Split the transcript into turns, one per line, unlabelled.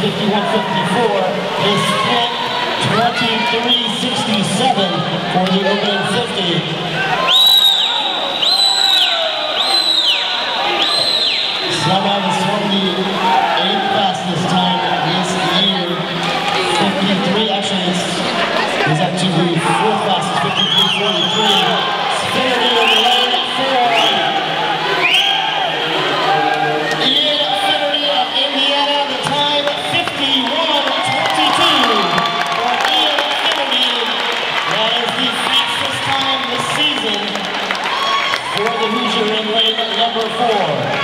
51-54 is split 23-67 for the opening 50. SwimSwam has swum the 8th fastest time this year. 53, actually is up to the 4th fastest, 53-43. Spinning in lane 4. Ian Finnerty of Indiana, the time 51-22 for Ian Finnerty. That is the fastest time this season for the Hoosier in lane number 4.